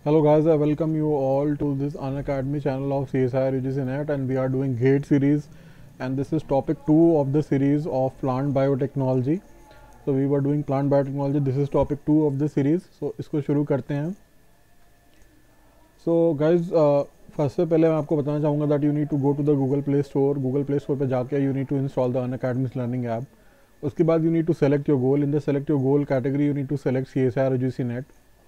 Hello guys, I welcome you all to this Unacademy channel of CSIR UGC and we are doing GATE series and this is topic 2 of the series of plant biotechnology. So we were doing plant biotechnology, this is topic 2 of the series. So इसको शुरू करते हैं. So guys, first से पहले मैं आपको बताना चाहूँगा that you need to go to the Google Play Store पे जाके you need to install the Unacademy learning app. उसके बाद you need to select your goal. In the select your goal category you need to select CSIR UGC NET.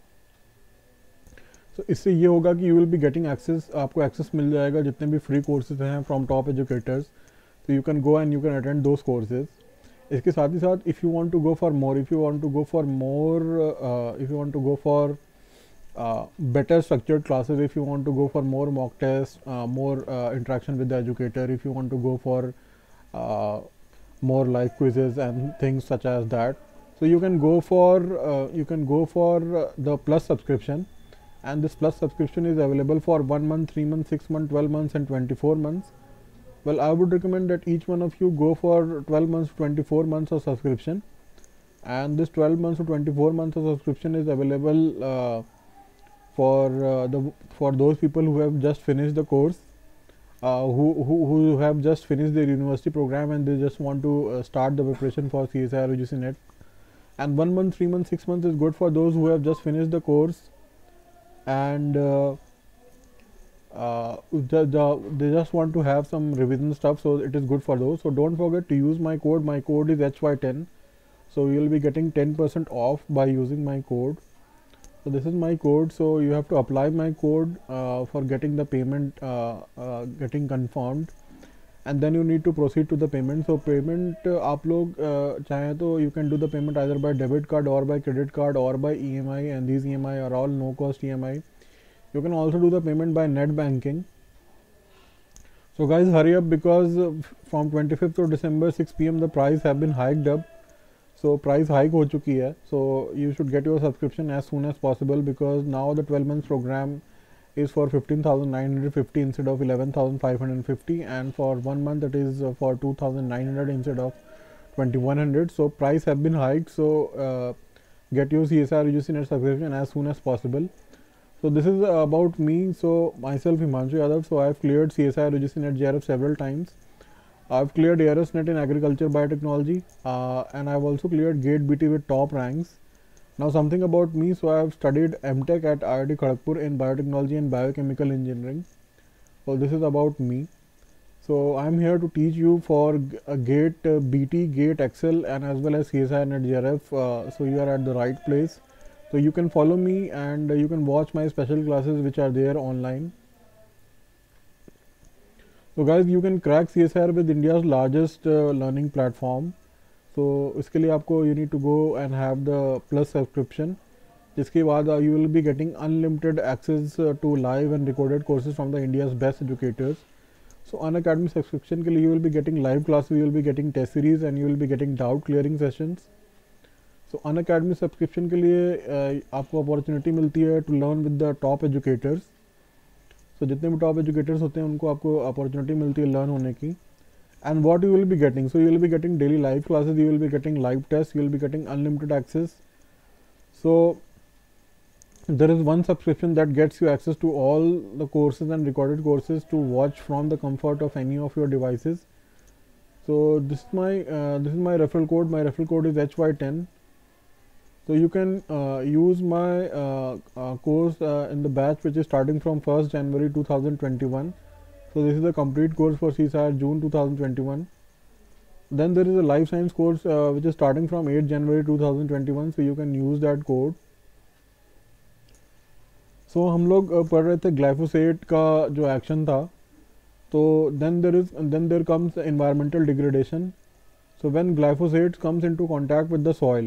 तो इससे ये होगा कि you will be getting access, आपको access मिल जाएगा जितने भी फ्री कोर्सेज हैं फ्रॉम टॉप एजुकेटर्स. तो you can go and you can attend those courses. इसके साथ ही साथ if you want to go for more, if you want to go for more, if you want to go for better structured classes, if you want to go for more mock tests, more interaction with the educator, if you want to go for more live quizzes and things such as that, so you can go for the plus subscription. And this plus subscription is available for 1 month, 3 months, 6 months, 12 months and 24 months. Well, I would recommend that each one of you go for 12 months to 24 months of subscription, and this 12 months to 24 months of subscription is available for those people who have just finished the course, who have just finished their university program and they just want to start the preparation for CSIR UGC NET. And 1 month, 3 months, 6 months is good for those who have just finished the course and they just want to have some revision stuff, so it is good for those. So don't forget to use my code. My code is HY10, so you will be getting 10% off by using my code. So this is my code, so you have to apply my code for getting the payment getting confirmed, and then you need to proceed to the payment. So payment आप लोग चाहें तो you can do the payment either by debit card or by credit card or by EMI, and these EMI are all no cost EMI. You can also do the payment by net banking. So guys, hurry up because from 25th of December 6 PM the price have been hiked up. So price hike हो चुकी है. So you should get your subscription as soon as possible because now the 12 months program is for 15,950 instead of 11,550, and for 1 month it is for 2,900 instead of 2,100. So price have been hiked. So get your CSIR UGC NET subscription as soon as possible. So this is about me. So myself Himanshu Yadav. So I have cleared CSIR UGC NET JRF several times. I've cleared ARS NET in agriculture biotechnology, and I've also cleared GATE BT with top ranks. Now something about me. So I have studied MTech at IIT Kharagpur in biotechnology and biochemical engineering. So this is about me. So I'm here to teach you for GATE BT, GATE Excel, and as well as CSIR NET JRF. So you are at the right place. So you can follow me and you can watch my special classes which are there online. So guys, you can crack CSIR with India's largest learning platform. So इसके लिए आपको you need to go and have the plus subscription, जिसके बाद you will be getting unlimited access to live and recorded courses from the India's best educators. So Unacademy subscription के लिए you will be getting live classes, you will be getting test series and you will be getting doubt clearing sessions. So Unacademy subscription के लिए आपको opportunity मिलती है to learn with the top educators. So जितने भी top educators होते हैं उनको आपको opportunity मिलती है learn होने की. And what you will be getting? So you will be getting daily live classes, you will be getting live tests, you will be getting unlimited access. So there is one subscription that gets you access to all the courses and recorded courses to watch from the comfort of any of your devices. So this is my referral code. My referral code is HY10. So you can use my course in the batch which is starting from 1st January 2021. So this is the complete course for CSIR June 2021. Then there is a life science course which is starting from 8 January 2021. So you can use that code. So हम लोग पढ़ रहे थे glyphosate का जो action था. तो then there comes environmental degradation. So when glyphosate comes into contact with the soil.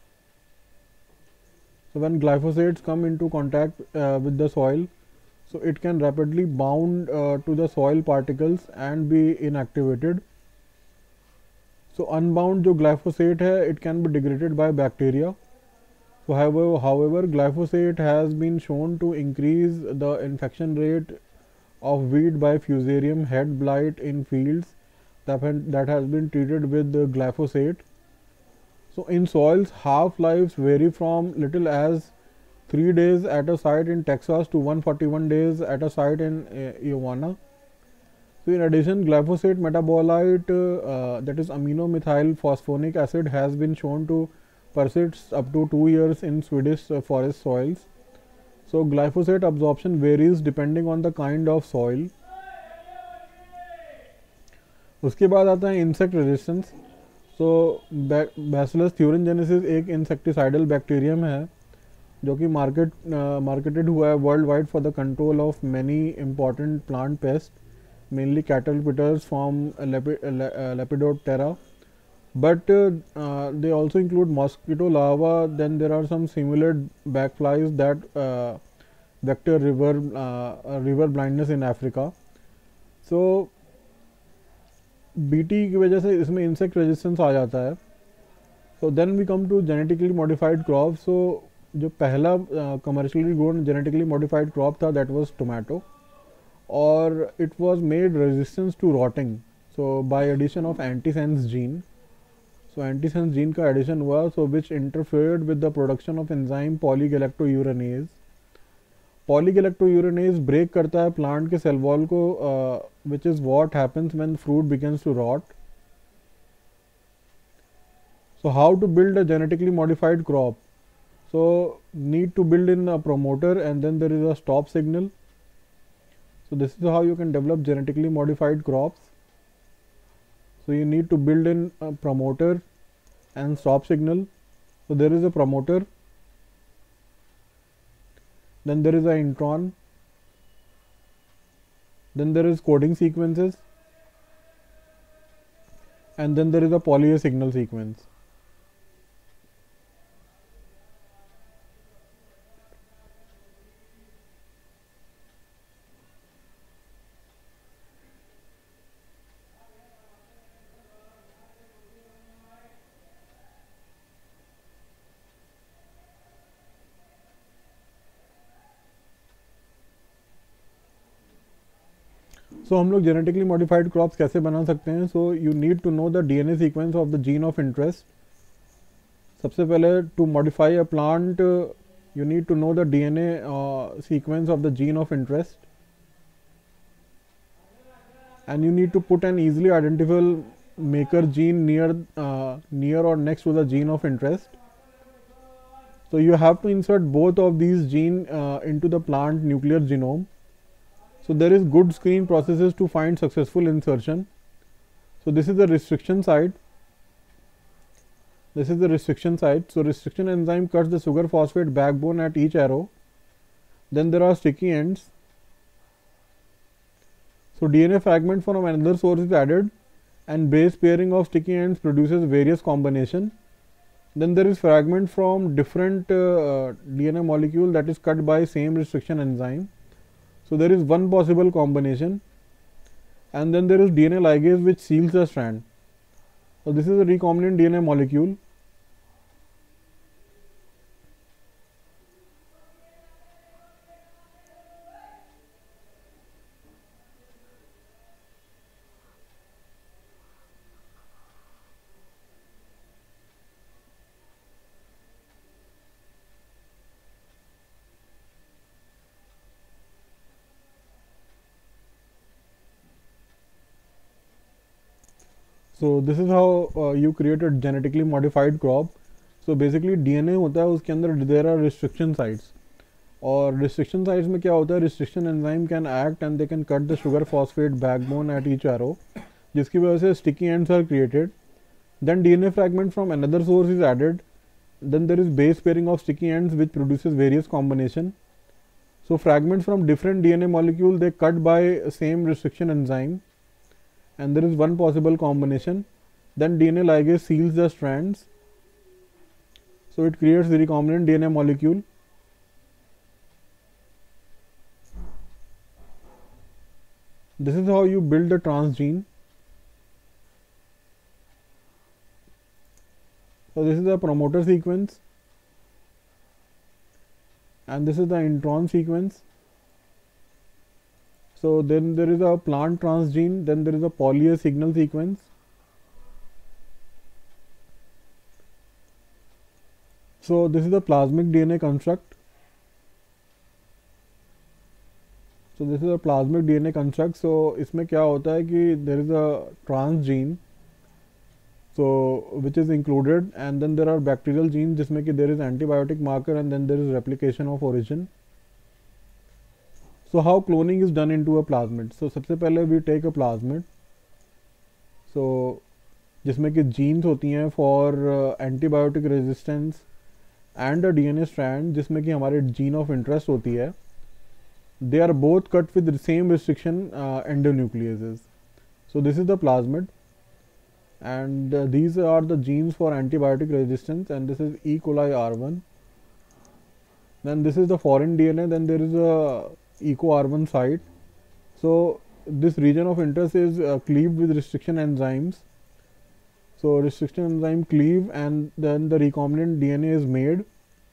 So when glyphosates come into contact with the soil, so it can rapidly bound to the soil particles and be inactivated. So unbound जो glyphosate है, it can be degraded by bacteria. So however, glyphosate has been shown to increase the infection rate of wheat by fusarium head blight in fields that has been treated with the glyphosate. So in soils, half-lives vary from little as 3 days at a site in Texas to 141 days at a site in Iowa. So in addition, glyphosate metabolite, that is amino-methyl phosphonic acid, has been shown to persist up to 2 years in Swedish forest soils. So glyphosate absorption varies depending on the kind of soil. उसके बाद आता है insect resistance. So bacillus thuringiensis एक insecticidal bacterium है जो कि marketed हुआ है world wide for the control of many important plant pest, mainly caterpillars from Lepidoptera, but they also include mosquito larvae. Then there are some simulate backflies that vector river blindness in Africa. So BT की वजह से इसमें insect resistance आ जाता है. So then we come to genetically modified crops. So जो पहला commercially grown genetically modified crop था, that was tomato. Or it was made resistance to rotting, so by addition of antisense gene. So antisense gene का addition हुआ, so which interfered with the production of enzyme polygalacturonase. Polygalacturonase break करता है plant के cell wall को, which is what happens when fruit begins to rot. So how to build a genetically modified crop? So need to build in a promoter, and then there is a stop signal. So this is how you can develop genetically modified crops. So you need to build in a promoter and stop signal. So there is a promoter, then there is an intron, then there is coding sequences, and then there is a poly A signal sequence. सो हम लोग genetically modified crops कैसे बना सकते हैं? So you need to know the DNA sequence of the gene of interest. सबसे पहले to modify a plant you need to know the DNA sequence of the gene of interest, and you need to put an easily identifiable maker gene near or next to the gene of interest. So you have to insert both of these genes into the plant nuclear genome. So there is good screen processes to find successful insertion. So this is the restriction site. This is the restriction site. So restriction enzyme cuts the sugar phosphate backbone at each arrow. Then there are sticky ends. So DNA fragment from another source is added, and base pairing of sticky ends produces various combination. Then there is fragment from different DNA molecule that is cut by same restriction enzyme. So there is one possible combination, and then there is DNA ligase which seals the strand. So this is a recombinant DNA molecule. So this is how you create a genetically modified crop. So basically DNA होता है, उसके अंदर there are restriction sites, और restriction sites में क्या होता है, restriction enzyme can act and they can cut the sugar phosphate backbone at each arrow, जिसकी वजह से sticky ends are created. Then DNA fragment from another source is added. Then there is base pairing of sticky ends which produces various combination. So fragments from different DNA molecule, they cut by same restriction enzyme, and there is one possible combination. Then DNA ligase seals the strands, so it creates the recombinant DNA molecule. This is how you build the transgene. So this is the promoter sequence, and this is the intron sequence. So then there is a plant transgene, then there is a poly A signal sequence. So this is the plasmic DNA construct. So this is a plasmid DNA construct. So इसमें क्या होता है कि there is a transgene, so which is included, and then there are bacterial genes जिसमें कि there is antibiotic marker, and then there is replication of origin. So how cloning is done into a plasmid? So सबसे पहले we take a plasmid, so जिसमें कि genes होती हैं for antibiotic resistance and a DNA strand जिसमें कि हमारे gene of interest होती है. They are both cut with the same restriction endonucleases. So this is the plasmid, and these are the genes for antibiotic resistance, and this is E. coli R1. Then this is the foreign DNA. Then there is a eco R1 site. So this region of interest is cleaved with restriction enzymes. So restriction enzyme cleave, and then the recombinant DNA is made.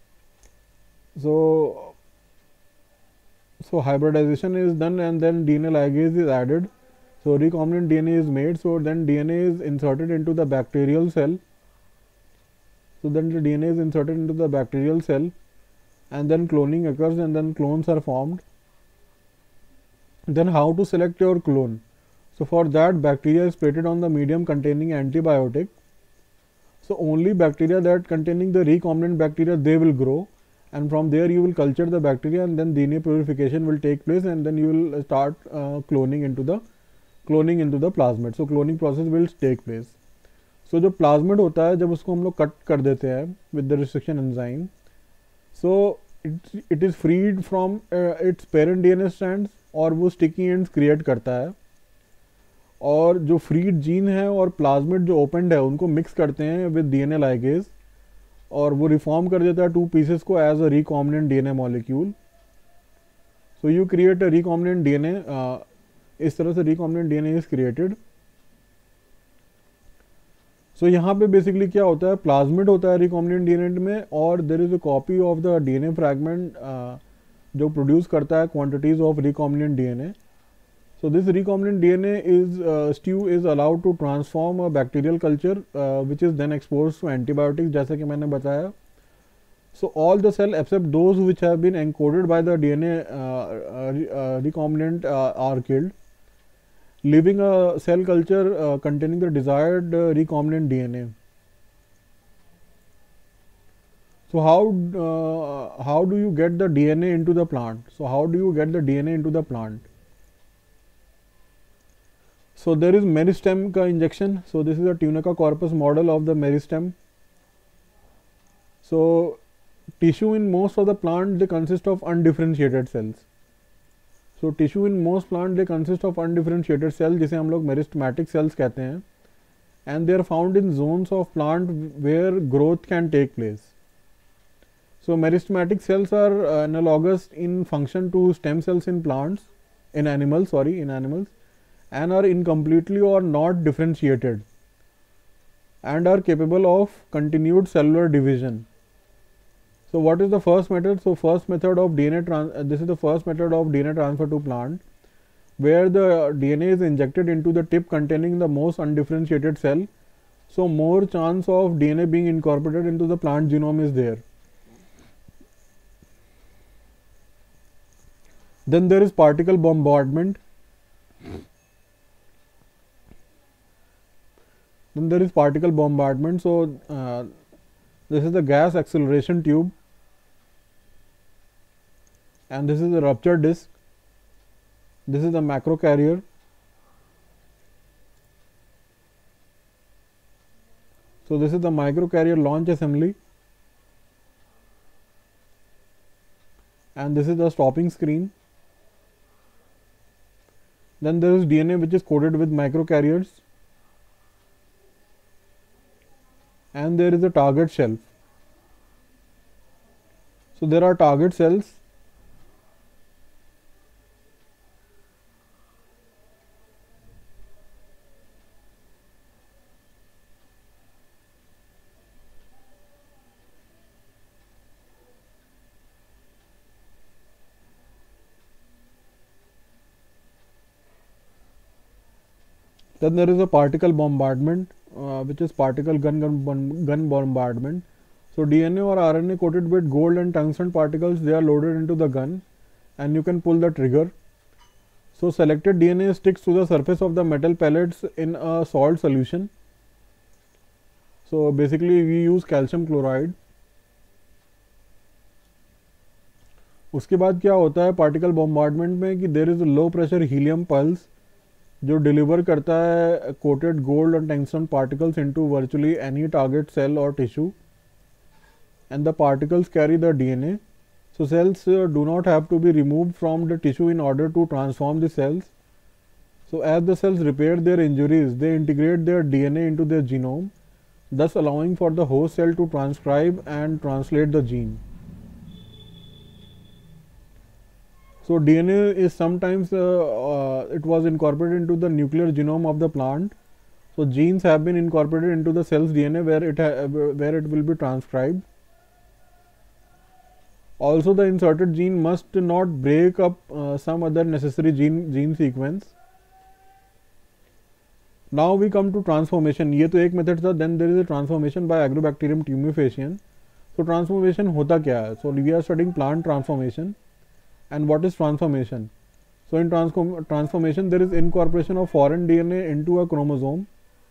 So hybridization is done, and then DNA ligase is added. So recombinant DNA is made. So then DNA is inserted into the bacterial cell. So then the DNA is inserted into the bacterial cell, and then cloning occurs, and then clones are formed. Then how to select your clone? So for that, bacteria is plated on the medium containing antibiotic. So only bacteria that containing the recombinant bacteria, they will grow. And from there you will culture the bacteria, and then DNA purification will take place, and then you will start cloning into the plasmid. So cloning process will take place. So जो plasmid होता है, जब उसको हम लोग cut कर देते हैं with the restriction enzyme, so it is freed from its parent DNA strands, और वो sticky ends create करता है, और जो freed gene है और plasmid जो opened है उनको mix करते हैं with DNA ligase, और वो रिफॉर्म कर देता है 2 पीसेस को as a recombinant DNA molecule. So you create a recombinant DNA. इस तरह से recombinant DNA is created. So यहाँ पे बेसिकली क्या होता है, प्लाज्मिड होता है रिकॉम्बिनेंट डीएनए में, और there is a copy of the DNA fragment जो प्रोड्यूस करता है quantities of recombinant DNA. So this recombinant DNA is allowed to transform a bacterial culture which is then exposed to antibiotics, जैसे कि मैंने बताया. So all the cell except those which have been encoded by the DNA recombinant are killed, leaving a cell culture containing the desired recombinant DNA. So how do you get the DNA into the plant? So how do you get the DNA into the plant? So there is meristem का injection. So this is a tunica corpus model of the meristem. So tissue in most of the plant, they consist of undifferentiated cells. So tissue in most plant, they consist of undifferentiated cells, जिसे हम लोग meristematic cells कहते हैं, and they are found in zones of plant where growth can take place. So meristematic cells are analogous in function to stem cells in plants, in animals, and are incompletely or not differentiated, and are capable of continued cellular division. So what is the first method? So first method of this is the first method of DNA transfer to plant, where the DNA is injected into the tip containing the most undifferentiated cell. So more chance of DNA being incorporated into the plant genome is there. Then there is particle bombardment. So this is the gas acceleration tube, and this is the rupture disc. This is the macrocarrier. So this is the microcarrier launch assembly, and this is the stopping screen. Then there is DNA which is coated with microcarriers, and there is a target shelf. So there are target cells. Then there is a particle bombardment, which is particle gun bombardment. So DNA or RNA coated with gold and tungsten particles, they are loaded into the gun, and you can pull the trigger. So selected DNA sticks to the surface of the metal pellets in a salt solution. So basically we use calcium chloride. उसके बाद क्या होता है particle bombardment में कि there is low pressure helium pulse जो deliver करता है कोटेड गोल्ड और tungsten particles into virtually any target cell और tissue and the particles carry the DNA. So cells do not have to be removed from the tissue in order to transform the cells. So as the cells repair their injuries, they integrate their DNA into their genome, thus allowing for the host cell to transcribe and translate the gene. So DNA is sometimes it was incorporated into the nuclear genome of the plant. So genes have been incorporated into the cell's DNA where it will be transcribed. Also, the inserted gene must not break up some other necessary gene sequence. Now we come to transformation. ये तो एक method था. Then there is a transformation by Agrobacterium tumefaciens. So transformation होता क्या है? So we are studying plant transformation. And what is transformation? So in transformation there is incorporation of foreign DNA into a chromosome.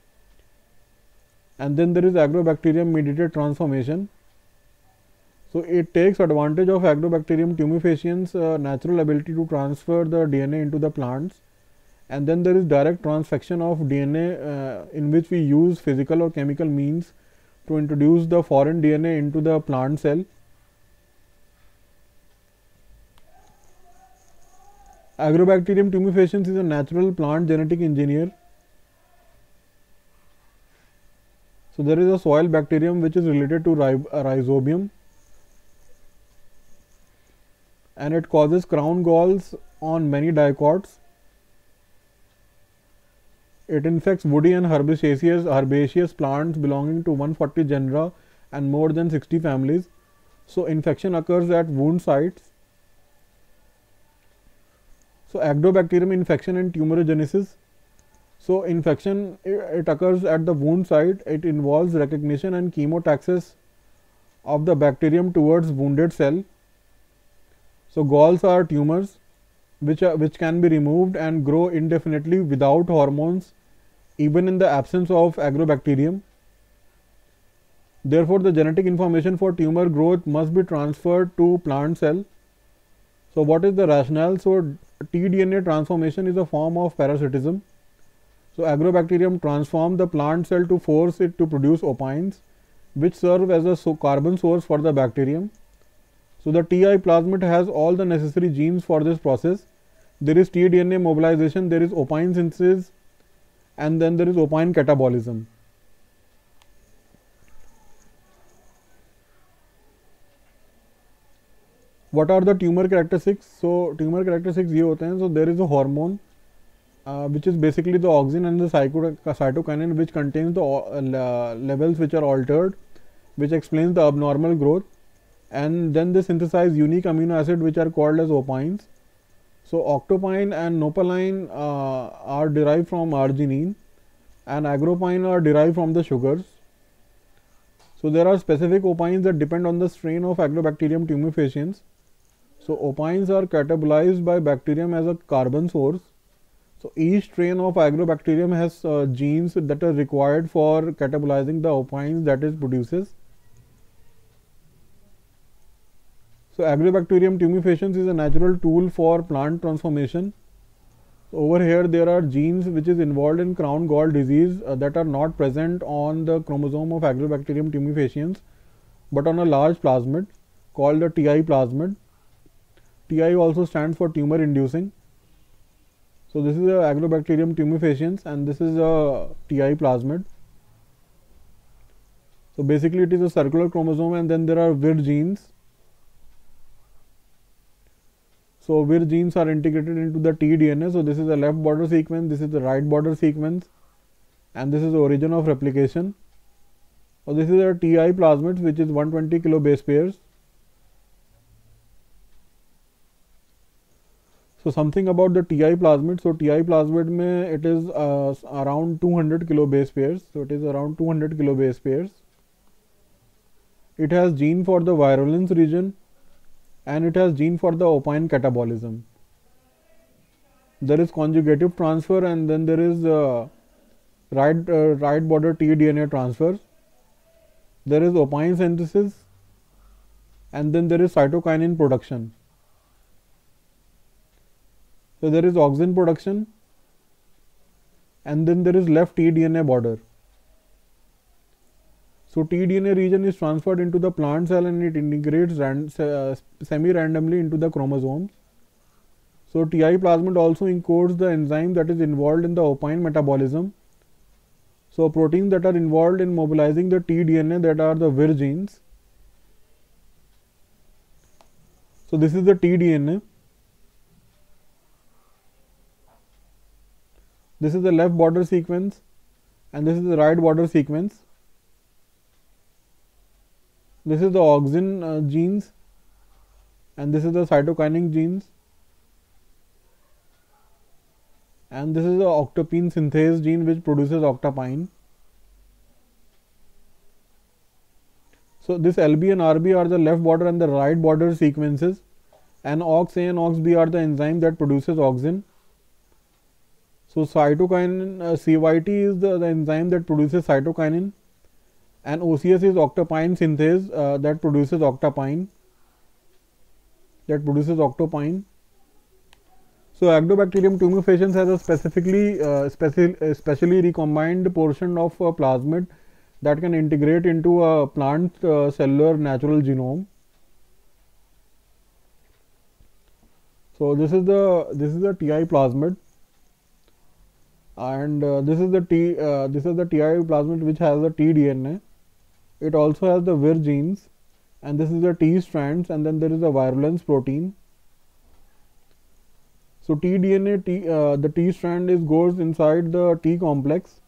And then there is Agrobacterium mediated transformation. So it takes advantage of Agrobacterium tumefaciens' natural ability to transfer the DNA into the plants, and then there is direct transfection of DNA in which we use physical or chemical means to introduce the foreign DNA into the plant cell. Agrobacterium tumefaciens is a natural plant genetic engineer. So there is a soil bacterium which is related to Rhizobium. And it causes crown galls on many dicots. It infects woody and herbaceous plants belonging to 140 genera and more than 60 families. So infection occurs at wound sites. So Agrobacterium infection and tumorigenesis. So infection it occurs at the wound site. It involves recognition and chemotaxis of the bacterium towards wounded cell. So galls are tumors which can be removed and grow indefinitely without hormones, even in the absence of Agrobacterium. Therefore, the genetic information for tumor growth must be transferred to plant cell. So what is the rationale? So tDNA transformation is a form of parasitism. So Agrobacterium transform the plant cell to force it to produce opines, which serve as a carbon source for the bacterium. So the Ti plasmid has all the necessary genes for this process. There is tDNA mobilization, there is opine synthesis, and then there is opine catabolism. What are the tumor characteristics? So tumor characteristics ये होते हैं. So there is a hormone which is basically the auxin and the cytokinin which contains the levels which are altered, which explains the abnormal growth. And then they synthesize unique amino acid which are called as opines. So octopine and nopalin are derived from arginine, and agropine are derived from the sugars. So there are specific opines that depend on the strain of Agrobacterium tumefaciens. So opines are catabolized by bacterium as a carbon source. So each strain of Agrobacterium has genes that are required for catabolizing the opines that it produces. So Agrobacterium tumefaciens is a natural tool for plant transformation. So over here there are genes which is involved in crown gall disease that are not present on the chromosome of Agrobacterium tumefaciens, but on a large plasmid called the Ti plasmid. Ti also stands for tumor inducing. So this is a Agrobacterium tumefaciens and this is a Ti plasmid. So basically it is a circular chromosome, and then there are Vir genes. So Vir genes are integrated into the tDNA. So this is the left border sequence, this is the right border sequence, and this is the origin of replication. So this is a Ti plasmid which is 120 kilo base pairs. So something about the Ti plasmid. So Ti plasmid mein it is around 200 kilo base pairs. So it is around 200 kilo base pairs. It has gene for the virulence region, and it has gene for the opine catabolism. there is conjugative transfer, and then there is right border tDNA transfer. There is opine synthesis, and then there is cytokinin production. So there is auxin production, and then there is left tDNA border. So tDNA region is transferred into the plant cell and it integrates semi-randomly into the chromosomes. So TI plasmid also encodes the enzyme that is involved in the opine metabolism. So proteins that are involved in mobilizing the tDNA, that are the Vir genes. So this is the tDNA. This is the left border sequence, and this is the right border sequence. This is the auxin genes, and this is the cytokinin genes, and this is the octopine synthase gene which produces octapine. So this LB and RB are the left border and the right border sequences, and OXA and OXB are the enzyme that produces auxin. So cytokinin CYT is the enzyme that produces cytokinin, and OCS is octapine synthase that produces octapine. So Agrobacterium tumefaciens has a specially recombined portion of plasmid that can integrate into a plant cellular natural genome. So this is the TI plasmid, and this is the TI plasmid which has the tDNA. It also has the Vir genes, and this is the T strands, and then there is a virulence protein. So tDNA, the T strand goes inside the T complex.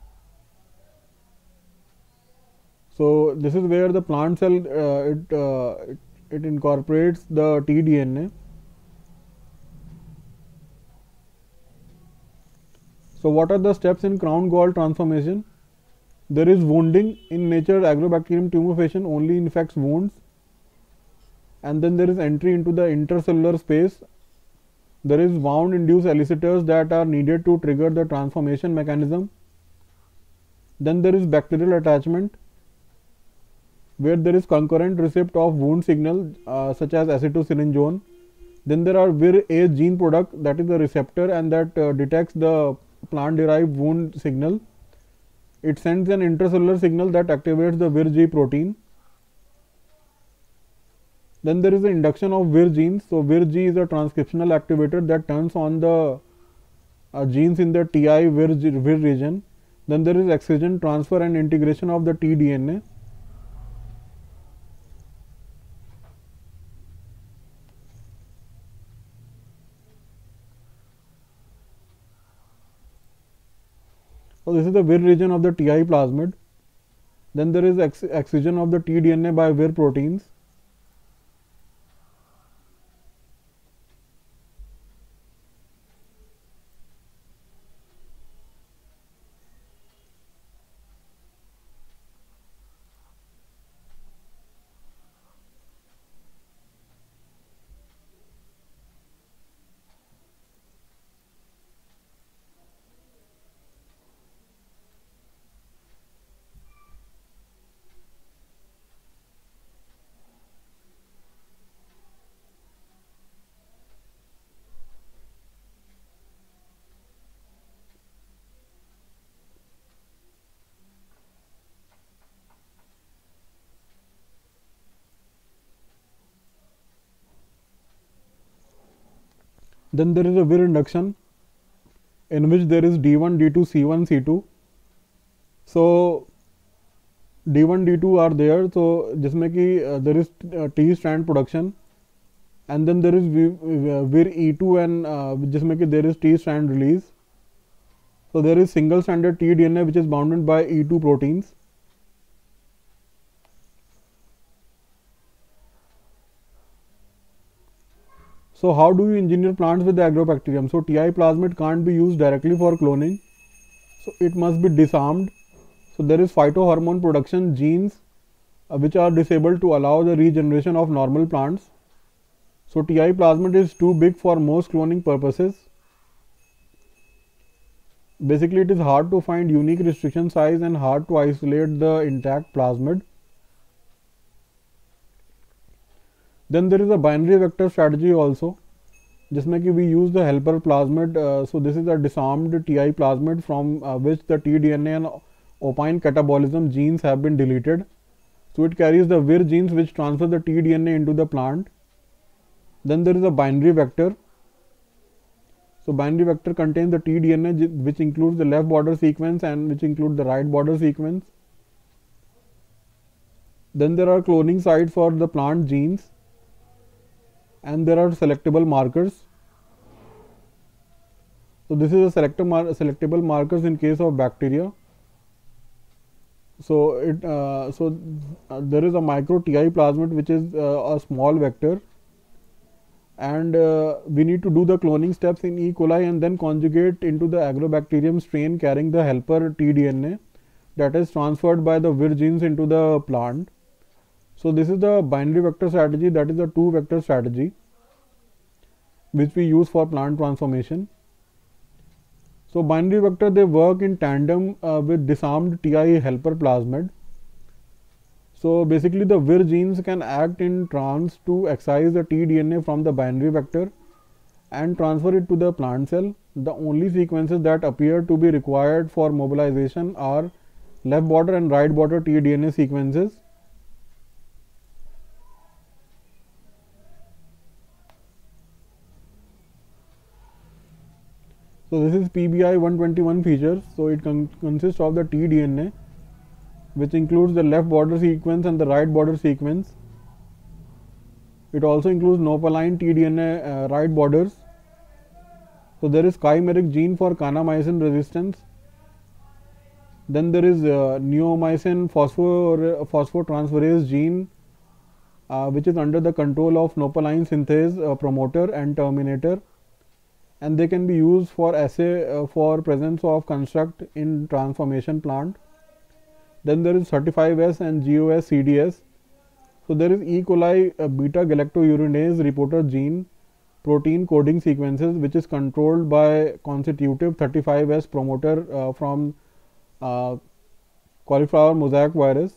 So this is where the plant cell it incorporates the tDNA. So what are the steps in crown gall transformation? There is wounding. In nature, Agrobacterium tumefaciens only infects wounds, and then there is entry into the intercellular space. There is wound-induced elicitors that are needed to trigger the transformation mechanism. Then there is bacterial attachment, where there is concurrent receipt of wound signal such as acetosyringeone. Then there are Vir A gene product, that is the receptor, and that detects the plant-derived wound signal. It sends an intracellular signal that activates the Vir G protein. Then there is the induction of Vir genes. So Vir G is a transcriptional activator that turns on the genes in the TI Vir region. Then there is excision, transfer and integration of the tDNA. So this is the Vir region of the TI plasmid. Then there is excision of the tDNA by Vir proteins. Then there is a Vir induction, in which there is D1, D2, C1, C2. So D1, D2 are there. So जिसमें कि there is T strand production, and then there is Vir E2 and जिसमें कि there is T strand release. So there is single stranded tDNA which is bounded by E2 proteins. So how do you engineer plants with the Agrobacterium? So TI plasmid can't be used directly for cloning. So it must be disarmed. So there is phytohormone production genes which are disabled to allow the regeneration of normal plants. So TI plasmid is too big for most cloning purposes. Basically, it is hard to find unique restriction size and hard to isolate the intact plasmid. Then there is a binary vector strategy also, जिसमें कि we use the helper plasmid. So this is a disarmed TI plasmid from which the tDNA and opine catabolism genes have been deleted. So it carries the Vir genes which transfer the tDNA into the plant. Then there is a binary vector. So binary vector contains the tDNA which includes the left border sequence and which includes the right border sequence. Then there are cloning sites for the plant genes, and there are selectable markers. So this is a selectable markers in case of bacteria. So there is a micro TI plasmid which is a small vector, and we need to do the cloning steps in E. coli and then conjugate into the agrobacterium strain carrying the helper tDNA that is transferred by the Vir genes into the plant. So this is the binary vector strategy, that is the 2-vector strategy which we use for plant transformation. So binary vector, they work in tandem with disarmed TI helper plasmid. So basically the Vir genes can act in trans to excise the tDNA from the binary vector and transfer it to the plant cell. The only sequences that appear to be required for mobilization are left border and right border tDNA sequences. So this is PBI 121 feature. So it consists of the tDNA, which includes the left border sequence and the right border sequence. It also includes nopaline tDNA right borders. So there is chimeric gene for kanamycin resistance. Then there is neomycin phosphotransferase gene, which is under the control of nopaline synthase promoter and terminator, and they can be used for assay for presence of construct in transformation plant. Then there is 35S and GOS CDS. So there is E. coli beta galactourinase reporter gene protein coding sequences which is controlled by constitutive 35S promoter from cauliflower mosaic virus.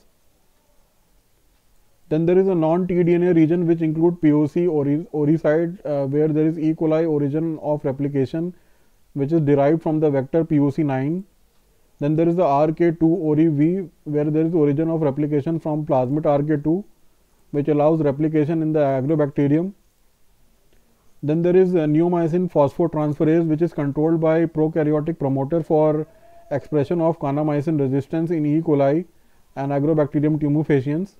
Then there is a non-tDNA region which include POC oricide where there is E. coli origin of replication which is derived from the vector POC9. Then there is the RK2 ORI-V where there is origin of replication from plasmid RK2 which allows replication in the agrobacterium. Then there is neomycin phosphotransferase which is controlled by prokaryotic promoter for expression of kanamycin resistance in E. coli and agrobacterium tumefaciens.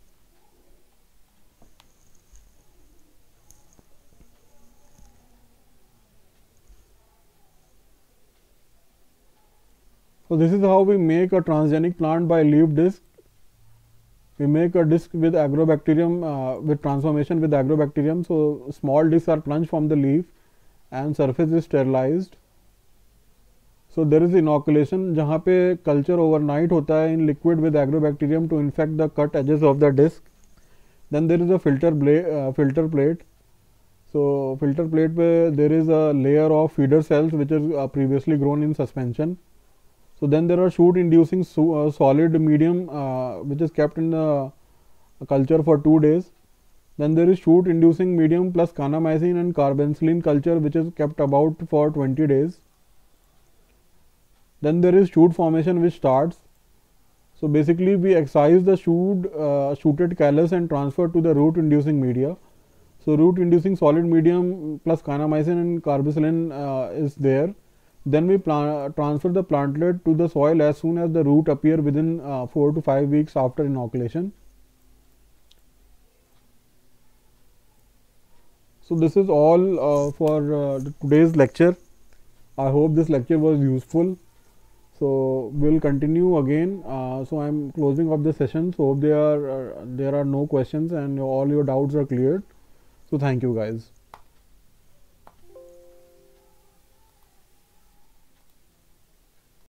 So this is how we make a transgenic plant by leaf disc. We make a disc with agrobacterium with transformation with agrobacterium. So small discs are plunged from the leaf and surface is sterilized. So there is inoculation जहाँ पे culture overnight होता है in liquid with agrobacterium to infect the cut edges of the disc. Then there is a filter plate. So filter plate पे there is a layer of feeder cells which is previously grown in suspension. So then there are shoot inducing solid medium which is kept in the culture for 2 days. Then there is shoot inducing medium plus kanamycin and carbenzylene culture which is kept about for 20 days. Then there is shoot formation which starts. So basically we excise the shooted callus and transfer to the root inducing media. So root inducing solid medium plus kanamycin and carbenzylene is there. Then we transfer the plantlet to the soil as soon as the root appear within 4 to 5 weeks after inoculation. So this is all for today's lecture. I hope this lecture was useful. So we'll continue again. So I'm closing up the session. So hope there are no questions and all your doubts are cleared. So thank you guys.